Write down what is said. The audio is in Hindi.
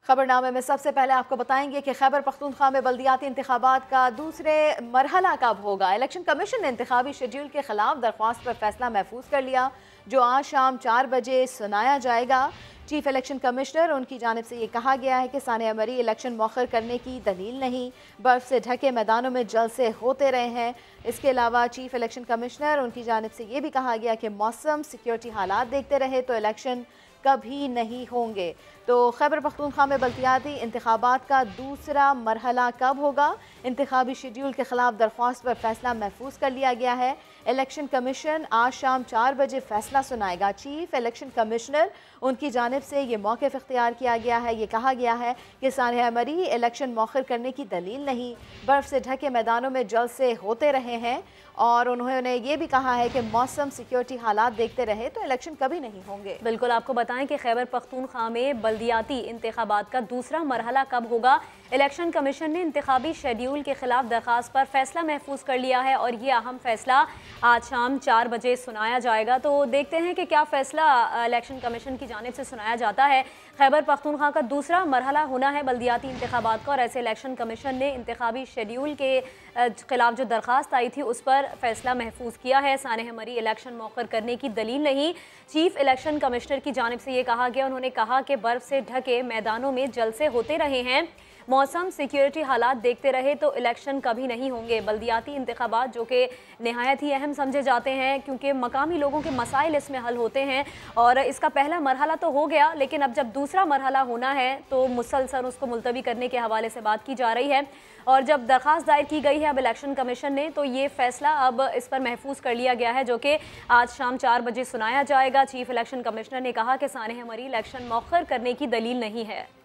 खबरनामे में सबसे पहले आपको बताएंगे कि खैबर पख्तूनख्वा में बल्दियाती इंतखाबात का दूसरे मरहला कब होगा। इलेक्शन कमीशन ने इंतखाबी शेड्यूल के खिलाफ दरख्वास्त पर फैसला महफूज कर लिया, जो आज शाम 4 बजे सुनाया जाएगा। चीफ इलेक्शन कमिश्नर उनकी जानिब से ये कहा गया है कि सानिया मरी इलेक्शन मौखर करने की दलील नहीं, बर्फ से ढके मैदानों में जलसे होते रहे हैं। इसके अलावा चीफ इलेक्शन कमिश्नर उनकी जानिब से ये भी कहा गया कि मौसम सिक्योरिटी हालात देखते रहे तो इलेक्शन कभी नहीं होंगे। तो खैबर पख्तूनख्वा में बल्दियाती इंतखाबात का दूसरा मरहला कब होगा, इंतखाबी शेड्यूल के खिलाफ दरख्वास्त पर फैसला महफूज कर लिया गया है। इलेक्शन कमीशन आज शाम 4 बजे फैसला सुनाएगा। चीफ इलेक्शन कमिश्नर उनकी जानिब से ये मौक़िफ़ इख्तियार किया गया है। ये कहा गया है कि सानिया मरी इलेक्शन मौखर करने की दलील नहीं, बर्फ़ से ढके मैदानों में जलसे होते रहे हैं और उन्होंने ये भी कहा है कि मौसम सिक्योरिटी हालात देखते रहे तो इलेक्शन कभी नहीं होंगे। बिल्कुल, आपको बताएं कि खैबर पख्तूनख्वा में बल्दियाती इंतखाबात का दूसरा मरहला कब होगा। इलेक्शन कमीशन ने इंतखाबी शेड्यूल के खिलाफ दरख्वास्त पर फैसला महफूज कर लिया है और ये अहम फैसला आज शाम 4 बजे सुनाया जाएगा। तो देखते हैं कि क्या फैसला इलेक्शन कमीशन की जानिब से सुनाया जाता है। खैबर पख्तूनख्वा का दूसरा मरहला होना है बल्दियाती इंतखाबात का और ऐसे इलेक्शन कमीशन ने इंतखाबी शेड्यूल के खिलाफ जो दरख्वास्त आई थी उस पर फैसला महफूज किया है। सानिया मरी इलेक्शन मौखर करने की दलील नहीं, चीफ इलेक्शन कमिश्नर की जानिब से ये कहा गया। उन्होंने कहा कि बर्फ से ढके मैदानों में जलसे होते रहे हैं, मौसम सिक्योरिटी हालात देखते रहे तो इलेक्शन कभी नहीं होंगे। बल्दियाती इंतखाबात जो कि नहायत ही अहम समझे जाते हैं क्योंकि मकामी लोगों के मसाइल इसमें हल होते हैं और इसका पहला मरहला तो हो गया, लेकिन अब जब दूसरा मरहला होना है तो मुसलसल उसको मुलतवी करने के हवाले से बात की जा रही है। और जब दरख्वास्त दायर की गई है अब इलेक्शन कमीशन ने, तो ये फैसला अब इस पर महफूज कर लिया गया है जो कि आज शाम 4 बजे सुनाया जाएगा। चीफ इलेक्शन कमिश्नर ने कहा कि सानिया मरी इलेक्शन मौखर करने की दलील नहीं है।